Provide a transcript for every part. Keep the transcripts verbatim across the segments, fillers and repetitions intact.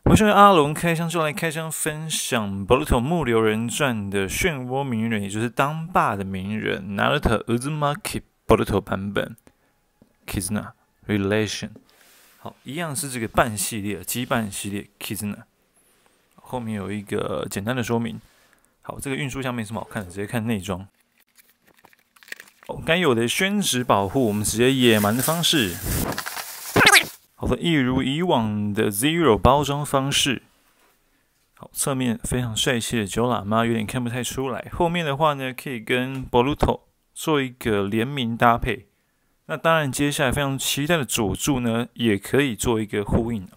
我们是阿龙开箱，就来开箱分享《boruto》木流人传的漩涡鸣人，也就是当爸的鸣人 Naruto Uzumaki boruto 版本 Kizuna Relation。好，一样是这个半系列羁绊系列 Kizuna。后面有一个简单的说明。好，这个运输箱没什么好看的，直接看内装。该有的宣纸保护，我们直接野蛮的方式。好的，一如以往的 Zero 包装方式。好，侧面非常帅气的九喇嘛，有点看不太出来。后面的话呢，可以跟 boruto 做一个联名搭配。那当然，接下来非常期待的佐助呢，也可以做一个呼应。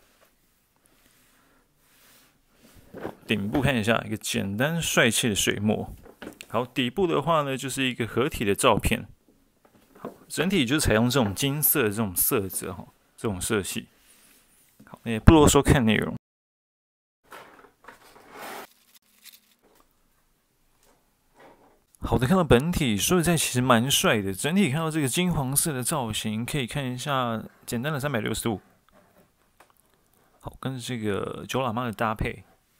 顶部看一下，一个简单帅气的水墨。好，底部的话呢，就是一个合体的照片。好，整体就是采用这种金色的这种色泽哈，这种色系。好，也不啰嗦，看内容。好的，看到本体，说实在其实蛮帅的。整体看到这个金黄色的造型，可以看一下简单的三百六十度。好，跟这个九喇嘛的搭配。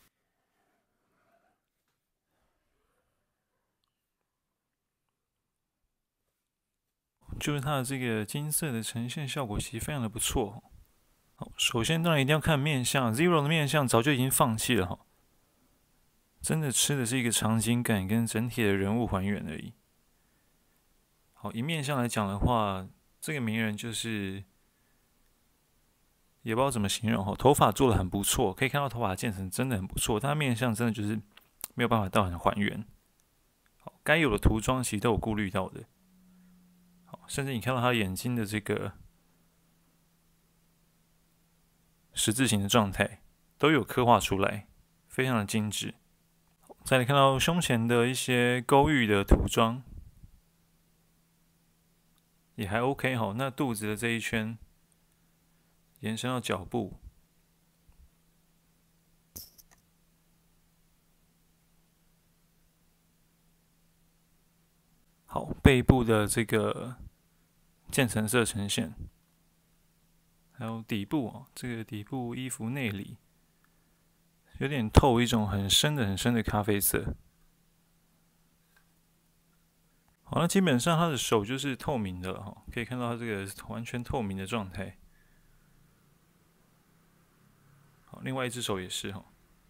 就是它的这个金色的呈现效果，其实非常的不错。好，首先当然一定要看面相 ，Zero 的面相早就已经放弃了哈，真的吃的是一个场景感跟整体的人物还原而已。好，以面相来讲的话，这个鸣人就是也不知道怎么形容哈，头发做的很不错，可以看到头发渐层真的很不错，但面相真的就是没有办法到很还原。好，该有的涂装其实都有顾虑到的。好，甚至你看到他眼睛的这个十字形的状态都有刻画出来，非常的精致。再来看到胸前的一些勾玉的涂装，也还 OK 哈。那肚子的这一圈延伸到脚部，好，背部的这个渐层色呈现，还有底部哦，这个底部衣服内里有点透一种很深的、很深的咖啡色。好，那基本上他的手就是透明的了哈，可以看到他这个完全透明的状态。好，另外一只手也是哈。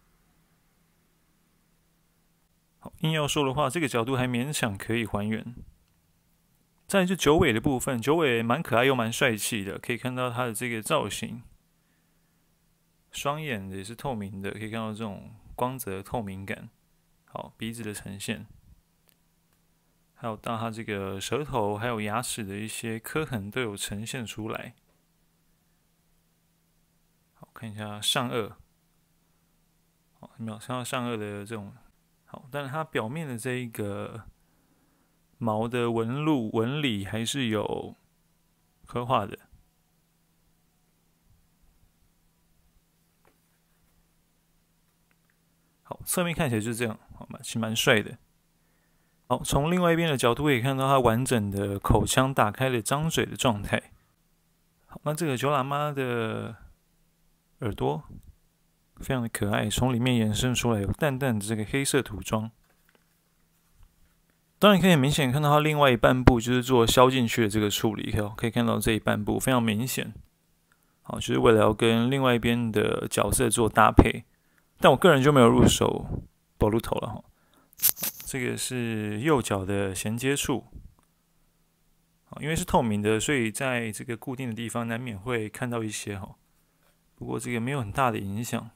好，硬要说的话，这个角度还勉强可以还原。再来就九尾的部分，九尾蛮可爱又蛮帅气的，可以看到他的这个造型，双眼也是透明的，可以看到这种光泽透明感。好，鼻子的呈现。还有到它这个舌头还有牙齿的一些刻痕都有呈现出来。好，看一下上颚，好，有没有看到上颚的这种？好，但是它表面的这一个毛的纹路纹理还是有刻画的。好，侧面看起来就是这样，好嘛，其实蛮帅的。好，从另外一边的角度可以看到它完整的口腔打开了张嘴的状态。好，那这个九喇嘛的耳朵非常的可爱，从里面延伸出来有淡淡的这个黑色涂装。当然可以明显看到它另外一半部就是做削进去的这个处理，可以看到这一半部非常明显。好，就是为了要跟另外一边的角色做搭配。但我个人就没有入手 boruto 了哈。这个是右脚的衔接处，因为是透明的，所以在这个固定的地方难免会看到一些哈。不过这个没有很大的影响。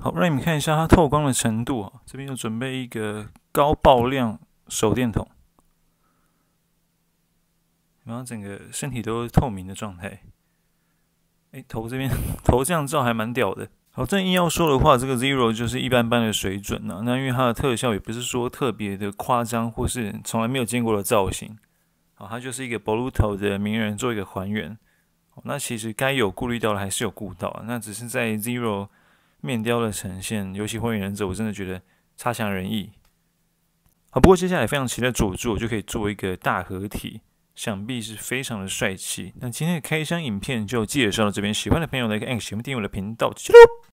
好，让你们看一下它透光的程度啊。这边有准备一个高爆亮手电筒，然后整个身体都是透明的状态。哎，头这边头这样照还蛮屌的。好，正硬要说的话，这个 Zero 就是一般般的水准啊。那因为它的特效也不是说特别的夸张，或是从来没有见过的造型。好，它就是一个 Boruto 的鸣人做一个还原。那其实该有顾虑到的还是有顾到啊，那只是在 Zero 面雕的呈现，尤其火影忍者，我真的觉得差强人意。好，不过接下来非常期待佐助就可以做一个大合体，想必是非常的帅气。那今天的开箱影片就介绍到这边，喜欢的朋友来个按喜欢订阅我的频道，记得。